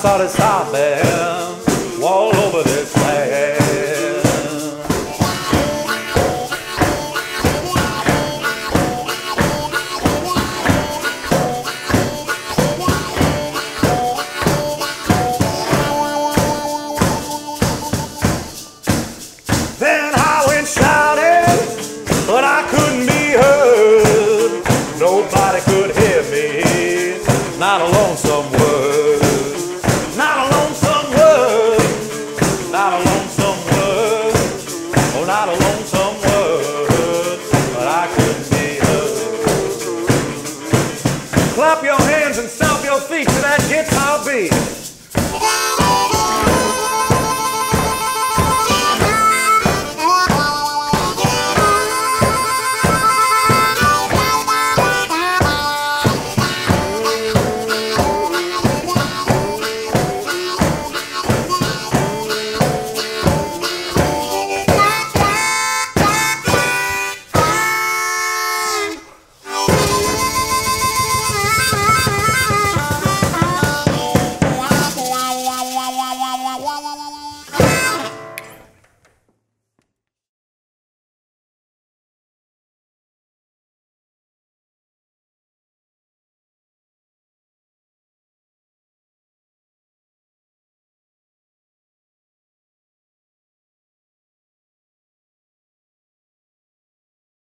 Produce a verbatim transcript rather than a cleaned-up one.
started stomping all over this land. Then I went shouting, but I couldn't be heard. Nobody could hear me, not a lonesome word. Not a lonesome word, not a lonesome word. Oh, not a lonesome word, but I couldn't be heard. Clap your hands and stomp your feet to that guitar beat. Wow.